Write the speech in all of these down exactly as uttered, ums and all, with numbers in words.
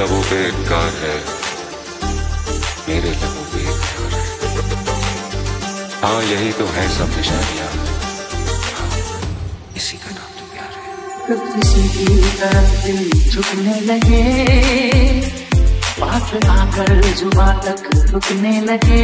लबों पे इनकार है, मेरे लबों पे इनकार है। हाँ यही तो है सब निशानियां, इसी का नाम तो प्यार है। कब किसी की तरफ दिल झुकने लगे, बात आकर जुबां तक रुकने लगे,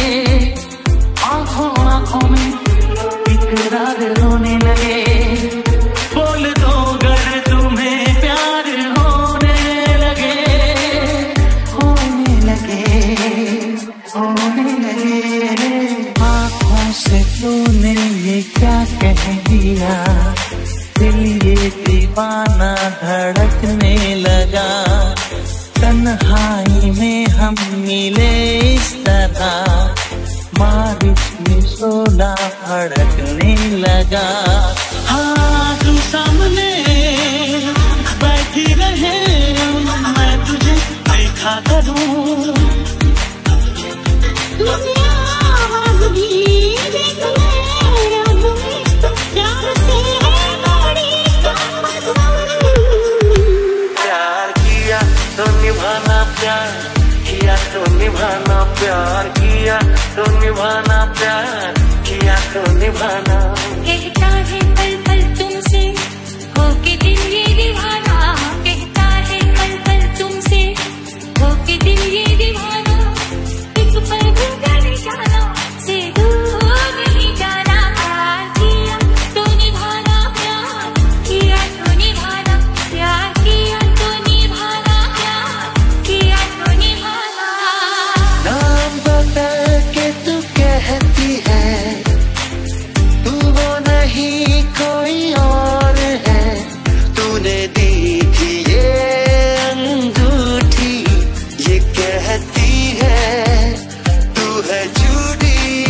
आंखों आंखों में इकरार होने लगे। बोल दो अगर तुम्हें प्यार होने लगे, होने लगे, होने लगे। आंखों से तूने ये क्या कह दिया, दिल ये दीवाना धड़कने लगा। तन्हाई में हम मिले इस तरह, बारिश में शोला भड़कने लगा। हाँ तू सामने बैठी रहे, मैं तुझे देखा करूं। प्यार किया तो निभाना, प्यार किया तो निभाना, प्यार किया तो निभाना, प्यार किया तो निभाना। कहता है पल पल तुमसे होके दिल ये दीवाना, कहता है पल पल तुमसे होके दिल ये दीवाना। एक पल भी नहीं जाना, से दूर नहीं जाना। प्यार किया तो निभाना, प्यार किया तो निभाना, प्यार किया तो निभाना, प्यार किया तो निभाना। नाम बता के तू कहती है, तू वो नहीं कोई और है। तूने दी थी ये अंगूठी, ये कहती है तू है झूठी।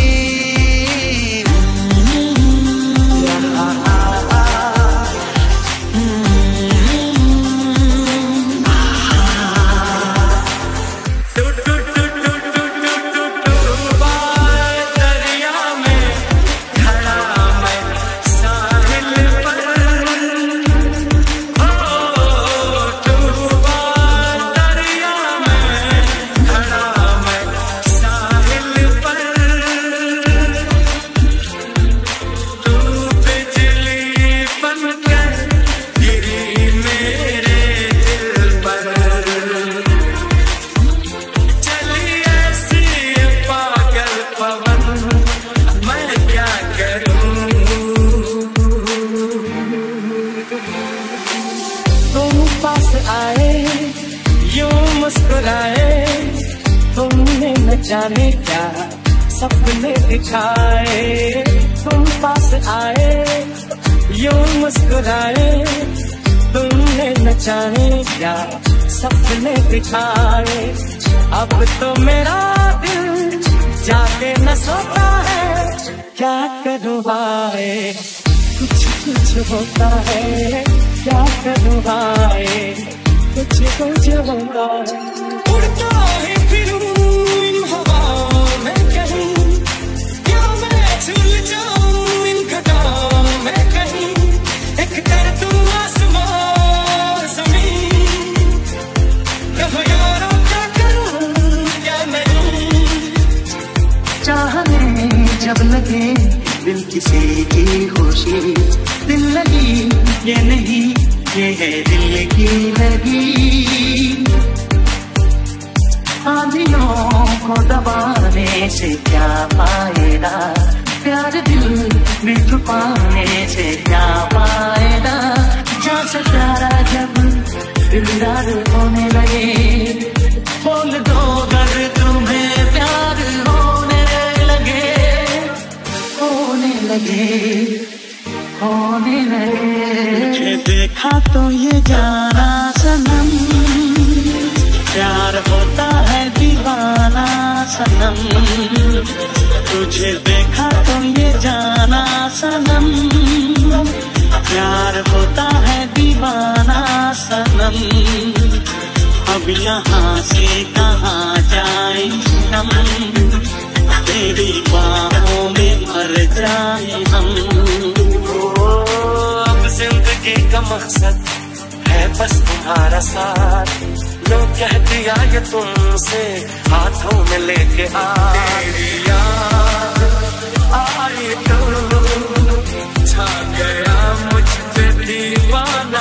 तुमने न जाने क्या सपने दिखाए, तुम पास आए यूं मुस्कुराए। तुमने न जाने क्या सपने दिखाए, अब तो मेरा दिल जाके न सोता है। क्या करूँ भाई कुछ कुछ होता है, क्या करूँ भाई कुछ कुछ होता है। उड़ता है फिरूं इन हवाओं में कहीं, क्या मैं झूल जाऊं इन घटाओं में कहीं। एक कर तुम आसमान ज़मीन, कहो यारों क्या करूं क्या नहीं। चाहने जब लगे दिल किसी की खुशी, दिल लगी ये नहीं ये है दिल की लगी। आंधियों को दबाने से क्या फायदा, प्यार दिल में छुपाने से क्या फायदा। जहाँ से प्यारा जब दिलदार होने लगे, बोल दो अगर तुम्हें प्यार होने लगे, होने लगे, होने लगे। तुझे देखा तो ये जाना सनम, प्यार होता है दीवाना सनम। तुझे देखा तो ये जाना सनम, प्यार होता है दीवाना सनम। अब यहाँ से कहाँ जाए हम, तेरी बाहों में मर जाए हम। अब जिंदगी का मकसद है बस तुम्हारा साथ, तो कह दिया ये तुमसे हाथों में लेके आ। तेरी याद आई तो छा गया मुझ पे दीवाना।